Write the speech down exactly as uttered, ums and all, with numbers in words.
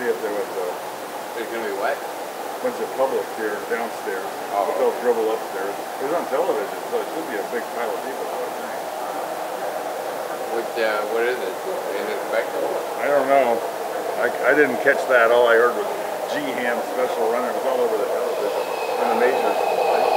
see if there was a... There's going to be what? bunch of public here downstairs. Oh. But they'll dribble upstairs. It was on television, so it should be a big pile of people, I would think. What, uh, what is it? In the spectacle? I don't know. I, I didn't catch that. All I heard was G-Ham special runner. It was all over the television. And the majors.